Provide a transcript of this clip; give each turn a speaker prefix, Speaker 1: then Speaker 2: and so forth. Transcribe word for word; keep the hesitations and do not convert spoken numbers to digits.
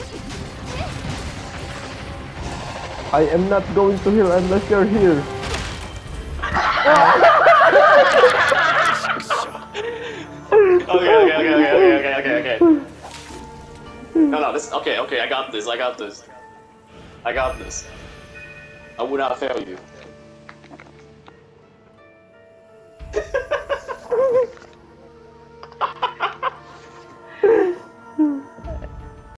Speaker 1: I am not going to heal unless you're here.
Speaker 2: Okay, okay, okay, okay, okay, okay, okay, okay. No, no, this. Okay, okay, I got this. I got this. I got this. I will not fail you.